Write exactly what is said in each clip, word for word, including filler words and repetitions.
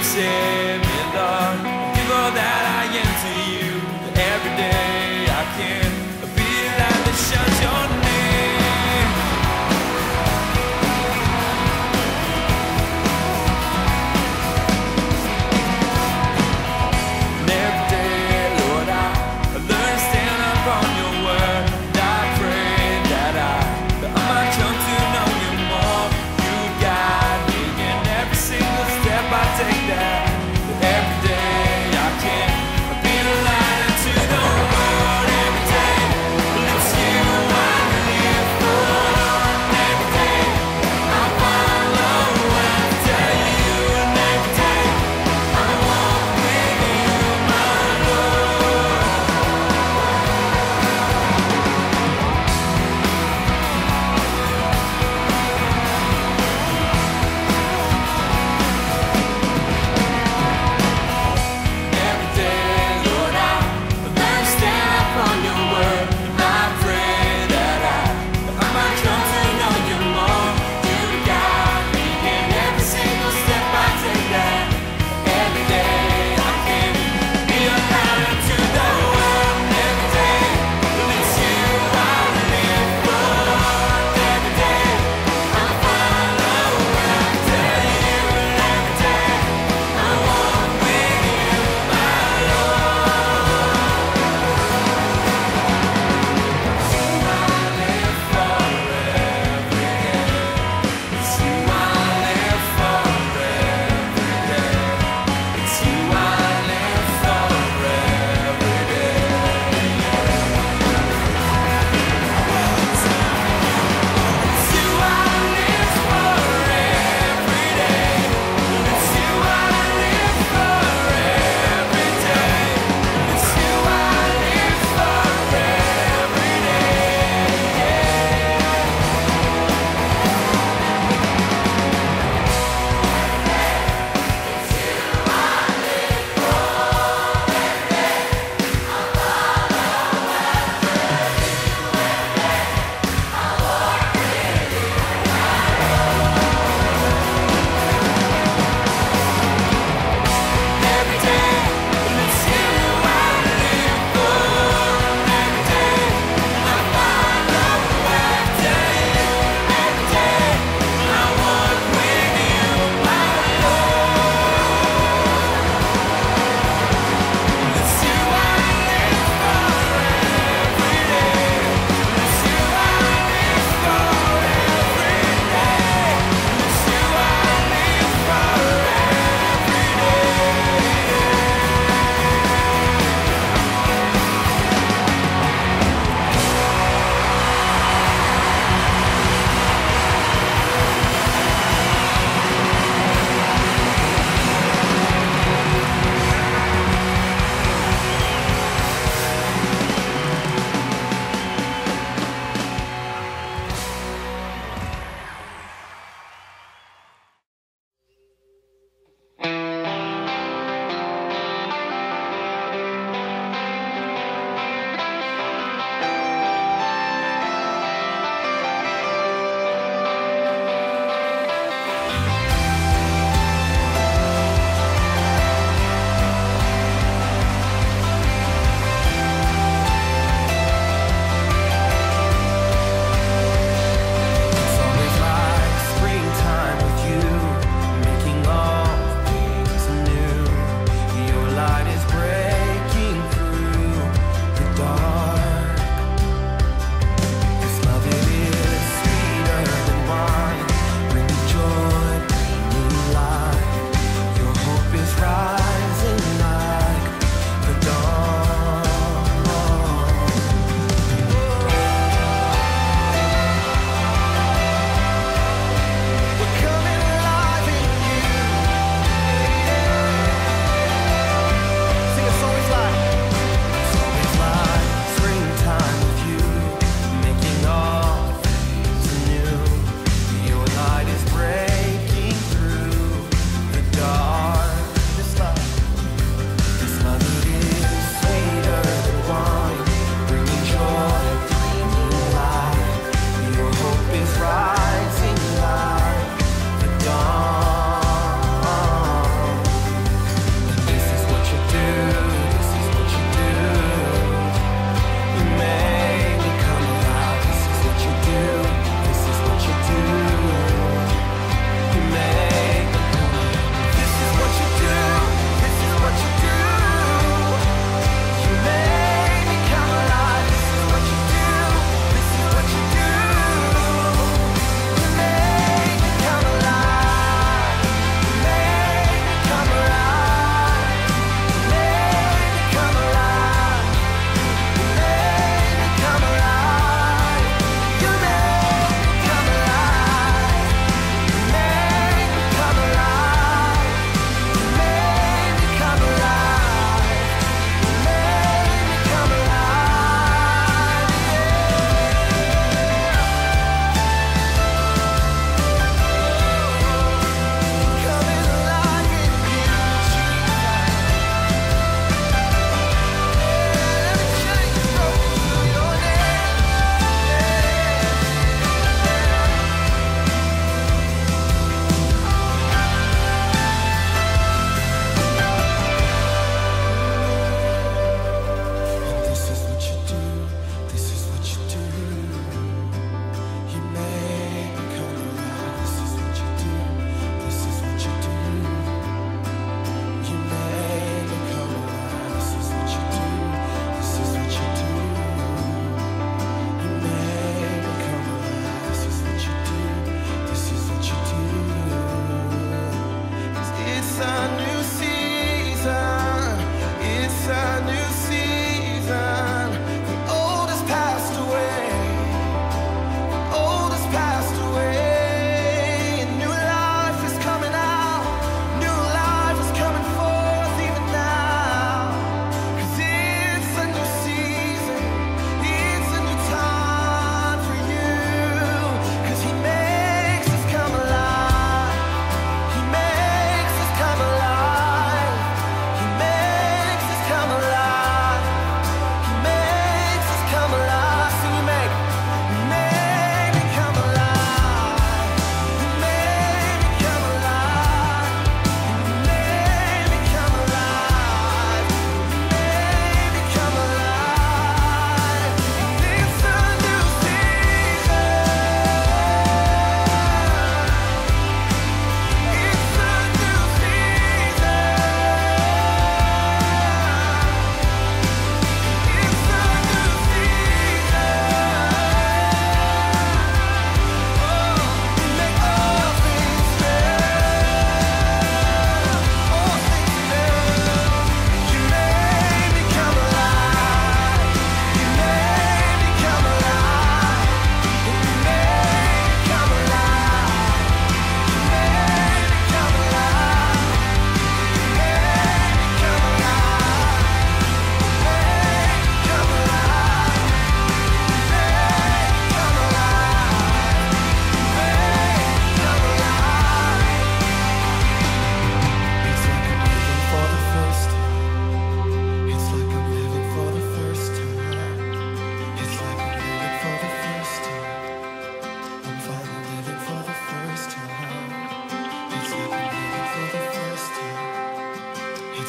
save me, Lord. Give all that I am to you. Every day I can be a light that shines your name. And every day, Lord, I learn to stand up on your word. And I pray that I, that I might come to know you more. You guide me in every single step I take that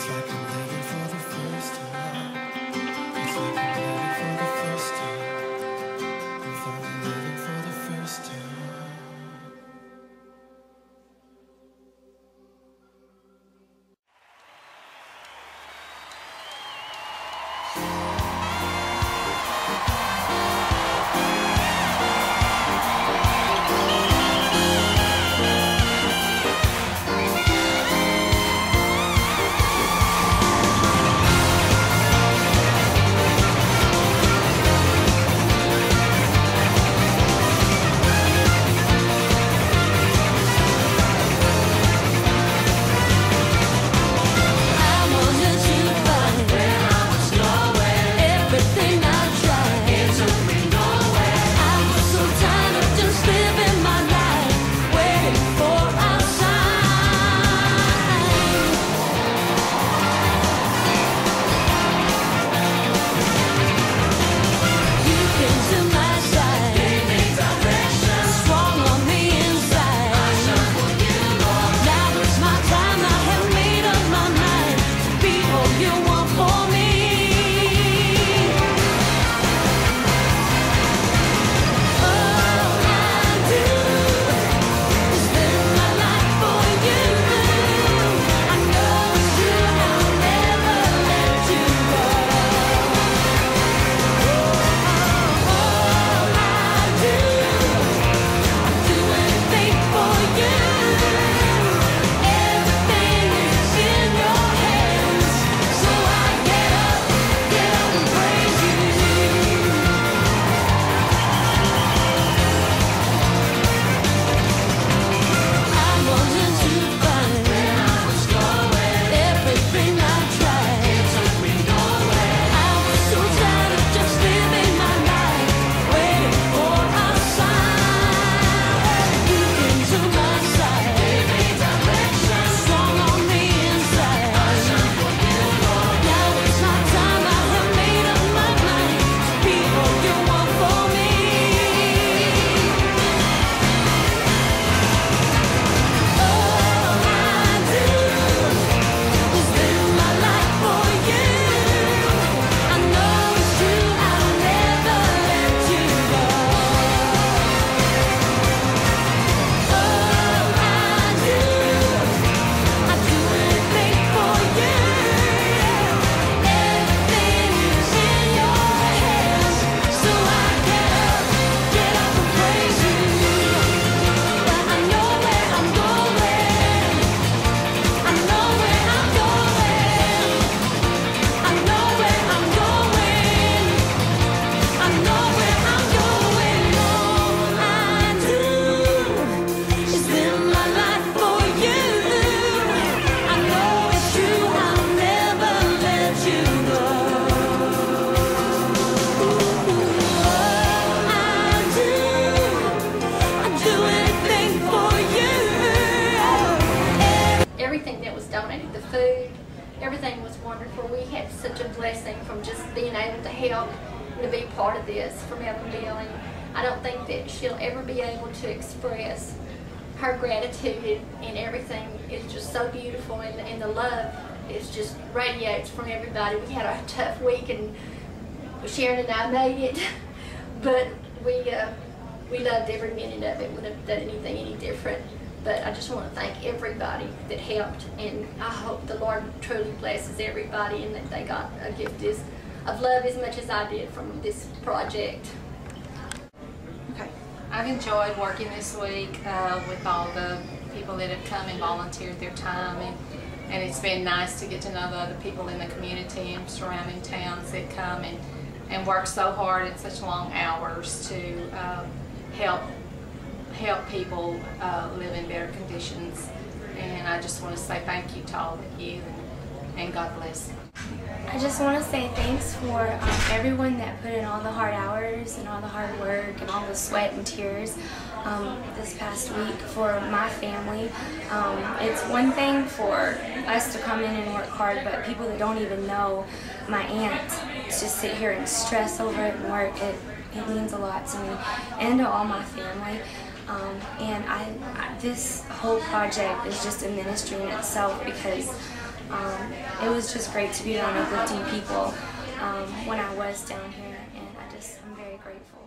everything was wonderful. We had such a blessing from just being able to help, to be part of this from Evansville, and I don't think that she'll ever be able to express her gratitude, and everything is just so beautiful, and, and the love is just radiates from everybody. We had a tough week, and Sharon and I made it, but we uh, we loved every minute of it. Wouldn't have done anything any different. But I just want to thank everybody that helped, and I hope the Lord truly blesses everybody, and that they got a gift as, of love as much as I did from this project. Okay. I've enjoyed working this week uh, with all the people that have come and volunteered their time, and, and it's been nice to get to know the other people in the community and surrounding towns that come and, and work so hard in such long hours to um, help help people uh, live in better conditions. And I just want to say thank you to all of you, and, and God bless. I just want to say thanks for um, everyone that put in all the hard hours and all the hard work and all the sweat and tears um, this past week for my family. Um, it's one thing for us to come in and work hard, but people that don't even know my aunt just sit here and stress over it and work, it, it means a lot to me and to all my family. Um, and I, I, this whole project is just a ministry in itself, because Um, it was just great to be around uplifting people um, when I was down here, and I just, I'm very grateful.